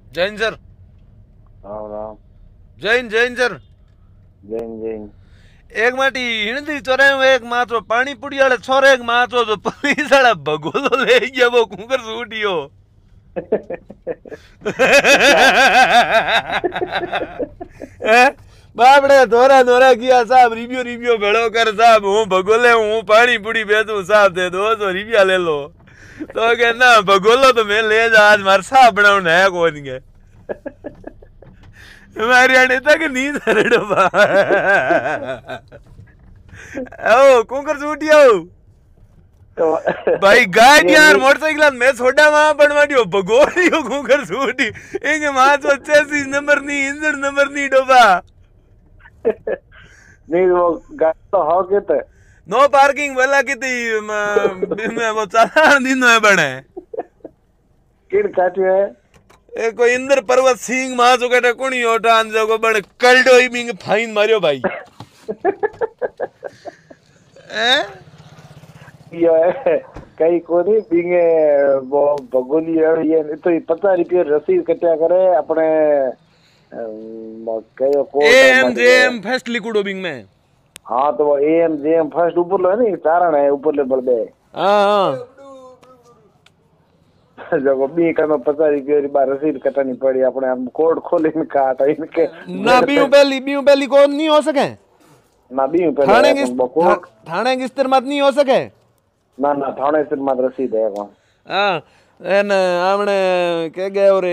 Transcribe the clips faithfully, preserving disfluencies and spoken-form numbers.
Jain sir. Ram Ram. Jain Jain sir. Jain Jain. एक माटी हिंदी चोरे में एक मात्रो पानी पुड़ी वाले छोरे एक मात्रो जो पुलिस वाला भगोलो ले गया वो कुकर सूटियो। बापड़े दोरा दोरा किया साहब रिव्यू रिव्यू भेड़ो कर साहब हूँ भगोले हूँ पानी पुड़ी बेचूं साहब दे दो सौ रुपया ले लो तो कह ना भगोलो तो मैं ले जा आज मार साहब बनाऊ है कौन के हमारी आने तक नींद हरड़ो बा ओ कुकर सूटियो भाई गाड़ी यार मोटरसाइकिल मैं छोड़ा वहां बनवा दियो भगोलियो कुकर सूटी इंगे मां तो चेसिस नंबर नहीं इंजन नंबर नहीं डोबा नहीं वो गाड़ी तो हो के तो नो पार्किंग वाला कितनी मैं वो चालान दिन है बने किड काटियो है ए कोई इंद्र पर्वत सिंह मां जो कटे कोनी ओटान जो को बने कल्डो ही बिंग फाइन मारियो भाई ए यो है कई कोनी बिंगे वो भगोली ये तो पचास रुपये रसीद कटिया करे अपने कयो को एम जेएम फर्स्ट लिक्विड बिंग में हाँ तो वो एम जेएम फर्स्ट ऊपर लो है नहीं चारण है ऊपर ले बल दे हां जब बी का में पचास रुपये री बार रसीद कटानी पड़ी अपने हम कोड खोले में काट इनके ना बीऊ पहली बीऊ पहली को नहीं हो सके ना बीऊ पहले थाने की थाने की स्तर मत नहीं हो सके ना ना थाने स्तर मत रसीद है कौन हां एन हमने के गए रे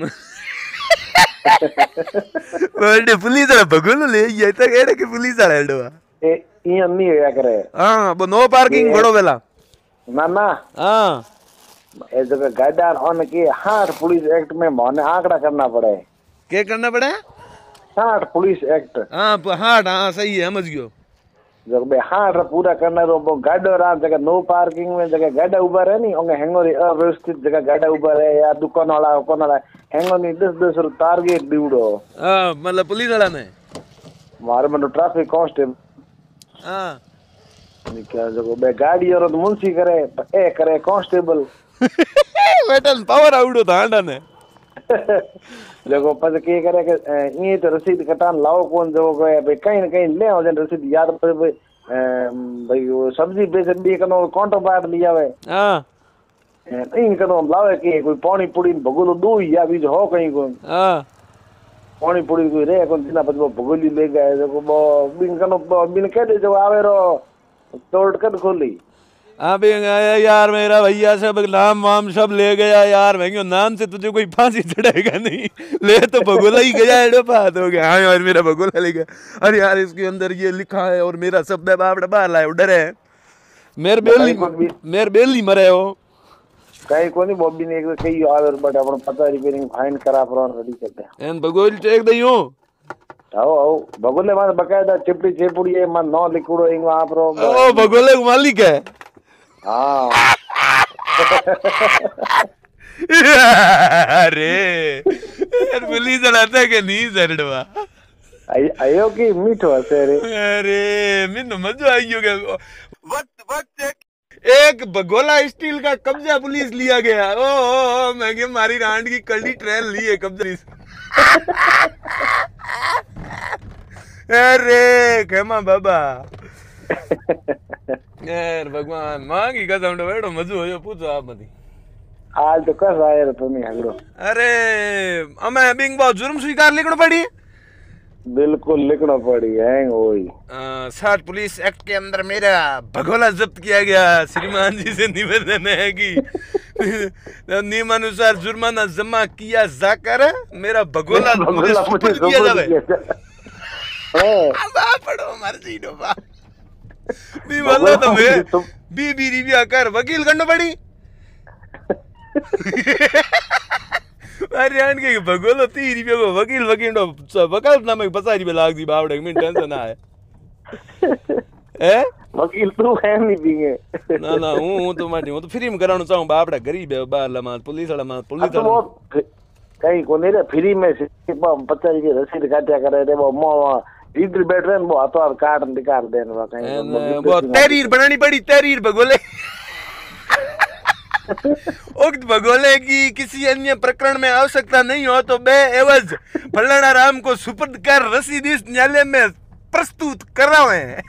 बड़े पुलिस वाला भगोलो ले ये तो केड़े के पुलिस वाला हेडवा ए ई नहीं होया करे हां वो नो पार्किंग बड़ो वेला ना ना हां ए जगह गाड़ियां ऑन के हाट पुलिस एक्ट में माने आंकड़ा करना पड़े क्या करना पड़े हाट पुलिस एक्ट हां हाट हां सही है समझ गयो जब बे हाट पूरा करना रो वो गाड़ो रा जगह नो पार्किंग में जगह गाड़ा उबा रहे नहीं होंगे हैंगोरी अव्यवस्थित जगह गाड़ा उबा रहे या दुकान वाला कोन वाला हैंगो नहीं दस दस रो टारगेट दिउडो हां मतलब पुलिस वाला ने मारे मनो ट्रैफिक कांस्टेबल हां नहीं क्या जगह बे गाड़ी और मुंशी करे ए करे कांस्टेबल वेटल पावर आउडो थांडा ने देखो पद के करे के ये तो रसीद कटान लाओ कौन जो गए भाई कहीं न कहीं ले हो जन रसीद याद पर भाई वो सब्जी बेच दी कनो काउंटर पार्ट लिया वे हां इन कनो लावे के कोई पानी पूरी भगोलो दो या बीज हो कहीं को हां पानी पूरी कोई रे कौन दिना बदबो भगोली ले गए देखो बो बिन कनो बिन के दे जो आवे रो तोड़ कर खोली अबे यार मेरा भैया सब नाम वाम सब ले गया यार मैं नाम से तुझे कोई फांसी चढ़ाएगा नहीं ले तो भगोला ही गया एडो बात हो गया हाँ यार मेरा भगोला ले गया अरे यार इसके अंदर ये लिखा है और मेरा शब्द है बाप बाहर लाए डरे मेरे बेली मेरे बेली मरे हो कई कोनी बॉबी ने एक कई आवर बट अपन पचास रुपए नी फाइन करा पर रेडी करते हैं एन भगोल चेक दइयो आओ आओ भगोले मां बकायदा चिपड़ी चेपुड़ी है मां नो लिखुड़ो इंग वहां पर ओ भगोले का मालिक है हाँ अरे पुलिस चलाता के नहीं सरडवा आयो की मीठो हसे रे अरे मिन मजा आइयो के वक्त वक्त एक एक भगोला स्टील का कब्जा पुलिस लिया गया ओ, ओ, ओ मैं के मारी रांड की कड़ी ट्रेन ली है कब्जा अरे खेमा बाबा यार भगवान मां की कसम तो बेड़ो मजो होयो पूछो आप मती आज तो कर रहा है तुम्हें हगड़ो अरे हमें बिंग बहुत जुर्म स्वीकार लिखना पड़ी बिल्कुल लिखना पड़ी है वही साठ पुलिस एक्ट के अंदर मेरा भगोला जब्त किया गया श्रीमान जी से निवेदन है कि नियमानुसार जुर्माना जमा किया जाकर मेरा भगोला मुझे सुपुर्द किया जावे पढ़ो मर्जी नो बा बी बोलो तो मैं बी बी रिव्यू कर वकील करना पड़ी अरे के भगोलो तीन रुपये को वकील वकील नो वकालत नाम में पचास रुपये लाग दी बावड़े में टेंशन आए ए वकील तू है नहीं बिंगे ना ना हूं हूं तो माटी हूं तो फ्री में कराना चाहूं बावड़ा गरीब है बाहर मा पुलिस वाला मा पुलिस वाला कहीं को नहीं रे फ्री में पचास रुपये रसीद काटिया करे रे वो मो इधर बैठ रहे वो तो आप काट निकाल देने वा कहीं वो तहरीर बनानी पड़ी तहरीर भगोले उक्त भगोले की किसी अन्य प्रकरण में आवश्यकता नहीं हो तो बे एवज फलाना राम को सुपुर्द कर रसीद इस न्यायालय में प्रस्तुत करावे हैं।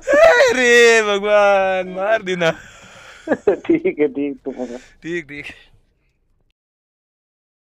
अरे भगवान मार देना। ठीक है ठीक, तो ठीक ठीक।